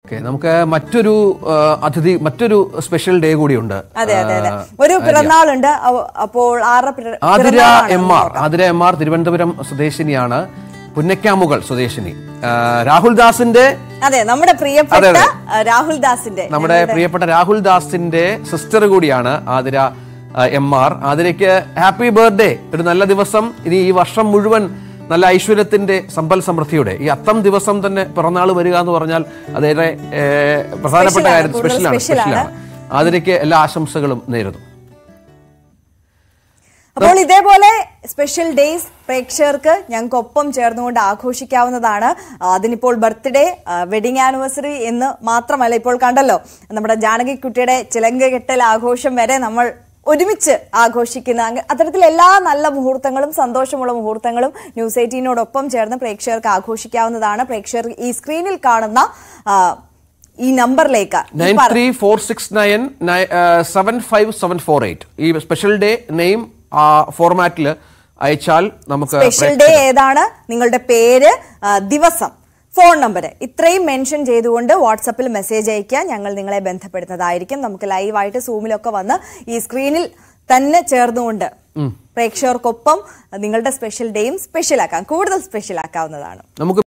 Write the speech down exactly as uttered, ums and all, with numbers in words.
Okay, നമുക്ക് മറ്റൊരു അതിഥി മറ്റൊരു സ്പെഷ്യൽ ഡേ കൂടിയുണ്ട്. അതെ അതെ അതെ ഒരു പിറന്നാളുണ്ട്. അപ്പോൾ Athira M R Athira M R Thiruvananthapuram സ്വദേശിനിയാണ്, പുന്നക്കാമുകൾ സ്വദേശിനി. രാഹുൽ ദാസിന്റെ അതെ നമ്മുടെ പ്രിയപ്പെട്ട രാഹുൽ ദാസിന്റെ നമ്മുടെ പ്രിയപ്പെട്ട രാഹുൽ ദാസിന്റെ സിസ്റ്റർ കൂടിയാണ് ആതിര എം ആർ. ആതിരയ്ക്ക് ഹാപ്പി ബർത്ത്ഡേ. ഒരു നല്ല ദിവസം, ഇനി ഈ വർഷം മുഴുവൻ നല്ല ഐശ്വര്യത്തിന്റെ സമ്പൽ സമൃദ്ധിയുടെ ഈ അത്തം ദിവസം തന്നെ പിറന്നാൾ വരിക എന്ന് പറഞ്ഞാൽ അതേറെ പ്രധാനപ്പെട്ട കാര്യം, സ്പെഷ്യലാണ് സ്പെഷ്യലാണ് ആതിരയ്ക്ക് എല്ലാ ആശംസകളും നേരുന്നു. അപ്പോൾ ഇതേപോലെ സ്പെഷ്യൽ ഡേയ്സ് പ്രേക്ഷകർക്ക് ഞങ്ങൾക്ക് ഒപ്പം ചേർന്നുകൊണ്ട് ആഘോഷിക്കാവുന്നതാണ്. അതിനിപ്പോൾ ബർത്ത്ഡേ, വെഡിങ് ആനിവേഴ്സറി എന്ന് മാത്രമല്ല, ഇപ്പോൾ കണ്ടല്ലോ നമ്മുടെ ജാനകിക്കുട്ടിയുടെ ചിലങ്ക കെട്ടൽ ആഘോഷം വരെ നമ്മൾ ഒരുമിച്ച് ആഘോഷിക്കുന്ന അത്തരത്തിൽ എല്ലാ നല്ല മുഹൂർത്തങ്ങളും സന്തോഷമുള്ള മുഹൂർത്തങ്ങളും ന്യൂസ് എയ്റ്റീനോടൊപ്പം ചേർന്ന് പ്രേക്ഷകർക്ക് ആഘോഷിക്കാവുന്നതാണ്. പ്രേക്ഷകർ ഈ സ്ക്രീനിൽ കാണുന്ന ഈ നമ്പറിലേക്ക് nine three four six nine seven five seven four eight ഈ സ്പെഷ്യൽ ഡേ നെയിം ഫോർമാറ്റിൽ അയച്ചാൽ നമുക്ക് സ്പെഷ്യൽ ഡേ ഏതാണ്, നിങ്ങളുടെ പേര്, ദിവസം, ഫോൺ നമ്പർ ഇത്രയും മെൻഷൻ ചെയ്തുകൊണ്ട് വാട്സപ്പിൽ മെസ്സേജ് അയക്കുക. ഞങ്ങൾ നിങ്ങളെ ബന്ധപ്പെടുന്നതായിരിക്കും. നമുക്ക് ലൈവായിട്ട് സൂമിലൊക്കെ വന്ന് ഈ സ്ക്രീനിൽ തന്നെ ചേർന്നുകൊണ്ട് പ്രേക്ഷകർക്കൊപ്പം നിങ്ങളുടെ സ്പെഷ്യൽ ഡേയും സ്പെഷ്യലാക്കാം, കൂടുതൽ സ്പെഷ്യലാക്കാവുന്നതാണ്.